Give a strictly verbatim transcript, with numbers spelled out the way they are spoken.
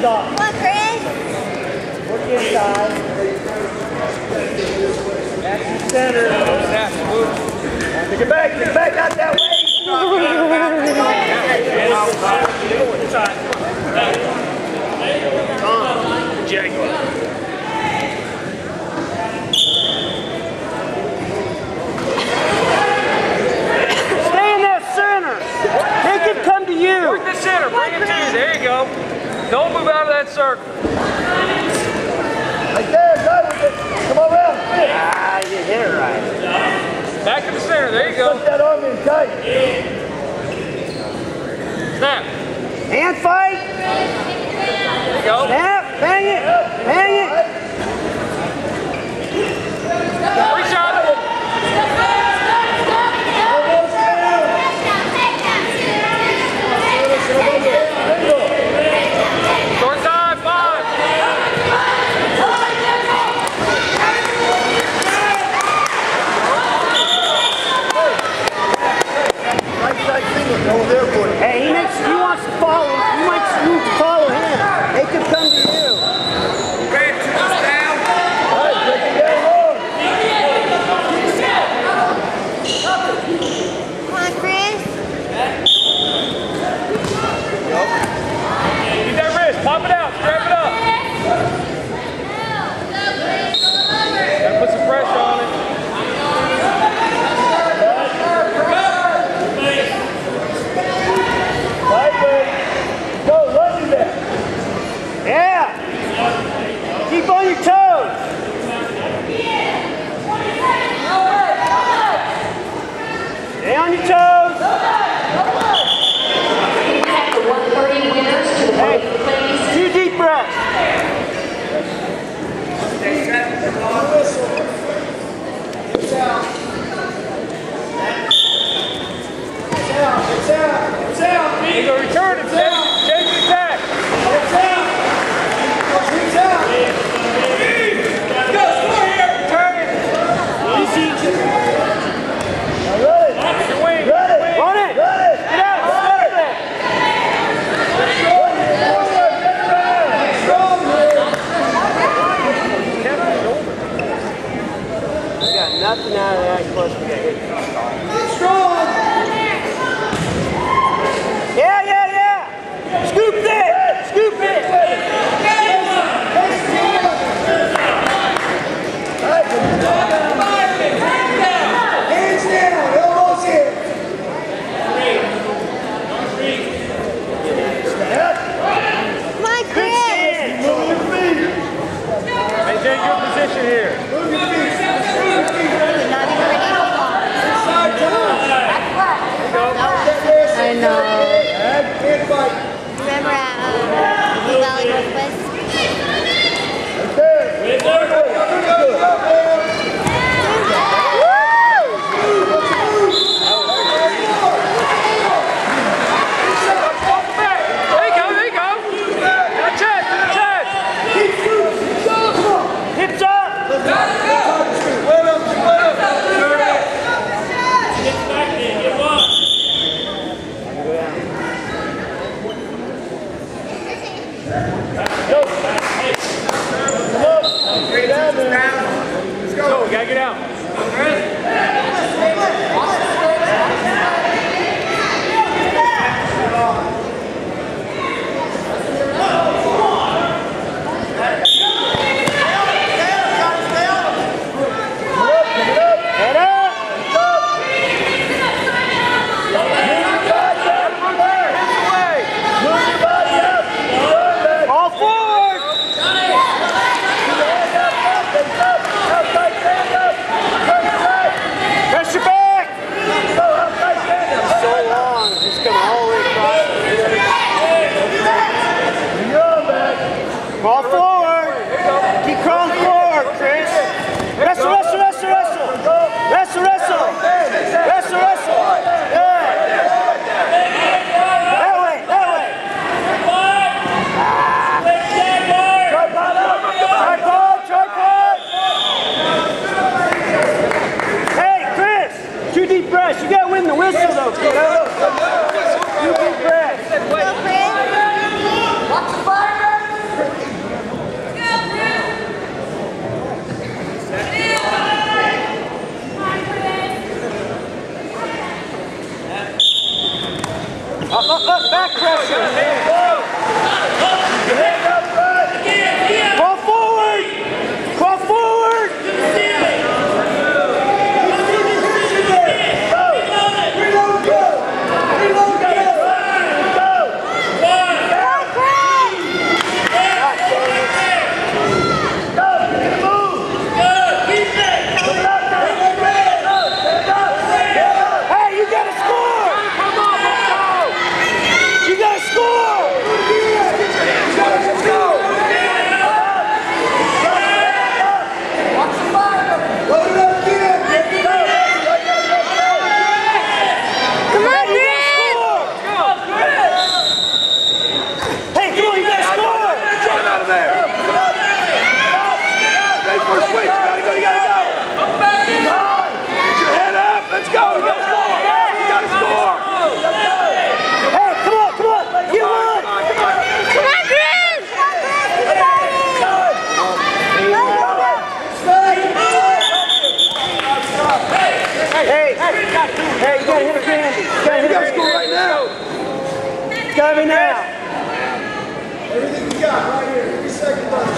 stop. Come on, Chris. Work inside. Back to center. Take it back, take it back, not that way. Inside. Tom, Jaguar. Stay in that center. Make it come to you. Work the center, bring it to you. There you go. Don't move out of that circle. Right there, go with it. Come on around. Ah, you hit it right. Back to the center, there you go. Put that arm in tight. Snap. Hand fight. There you go. Snap. Bang it. Bang it. Free shot. Short side, five. Right side single. Over there, boy. Hey, he makes, he wants to follow. You might move to follow him. Make him come to you. Red, two down. All right, break it down hard. Come on, Chris. Keep that wrist, pop it out, strap it up. Gotta put some pressure on it. Lightweight. Go, lunge that. Yeah. Keep on your toes. Stay on your toes. The one thirty winners to the Hey, first place. two deep breaths. You go return it, change, change the attack. Easy. Now run it. Take your wing. Run it. Run it. Run it. Get out. Start it. We got nothing out of that plus we got hit. Strong. Yeah, yeah, yeah. Scoop that. Scoop it. Hands down. Elbows in. Come on, Chris. Move your feet. Maintain good position here. Move your feet. You're not even ready to I know. Hand fight. Remember at um, Blue Valley Northwest? There you go, there you go. Good check, good check. Hips up. Let's go, we gotta get out. Head up. Move your body up. All forward. Pressure back. So long. He's coming all the way across. You're back. Crawl forward. Keep crawling forward, Chris. Wrestle, wrestle, wrestle, wrestle. Wrestle, wrestle. Wrestle, wrestle. Good. That way, that way. Ah. Tripod up. Tripod, tripod. Hey, Chris. Two deep breaths. You gotta win the whistle though, kiddo. Two deep breaths. Go, Chris. Watch the fire! Up, up, up, back pressure. Crawl forward. Crawl forward. Got me now. Everything you got right here. Three seconds left.